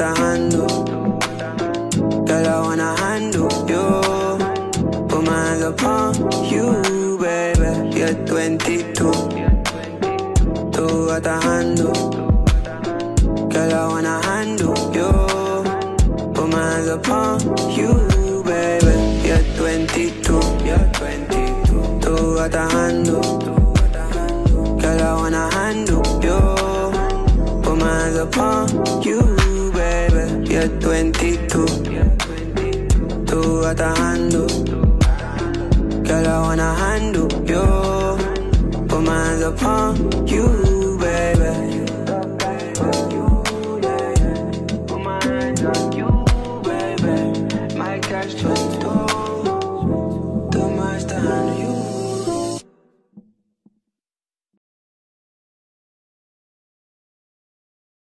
a handle. Girl, I wanna handle you. Put my hands upon you, baby. You're 22. Tú got a handle. Girl, I wanna handle you. Put my hands upon you, baby. You're 22. Tú got a handle. Girl, I wanna handle you. Put my hands upon you, baby. You're 22. Tú got a handle. Girl, I wanna handle you. Put my hands upon you.